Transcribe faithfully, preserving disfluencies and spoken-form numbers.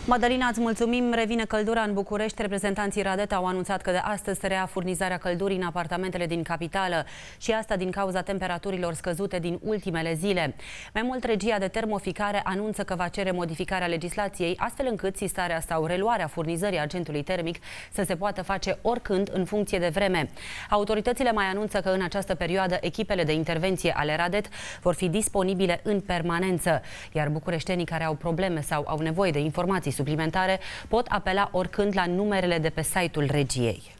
Madalina, îți mulțumim. Revine căldura în București. Reprezentanții Radet au anunțat că de astăzi se rea furnizarea căldurii în apartamentele din capitală și asta din cauza temperaturilor scăzute din ultimele zile. Mai mult, regia de termoficare anunță că va cere modificarea legislației, astfel încât sistarea sau reluarea furnizării agentului termic să se poată face oricând în funcție de vreme. Autoritățile mai anunță că în această perioadă echipele de intervenție ale Radet vor fi disponibile în permanență, iar bucureștenii care au probleme sau au nevoie de informații suplimentare pot apela oricând la numerele de pe site-ul regiei.